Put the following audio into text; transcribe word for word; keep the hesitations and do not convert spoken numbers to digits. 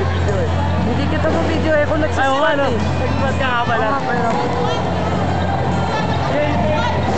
video eh. Hindi kita mo video eh kung Ay, oo, nagsaswat ano? eh. Nagsibat ka nga pala. Oo nga pala. Okay.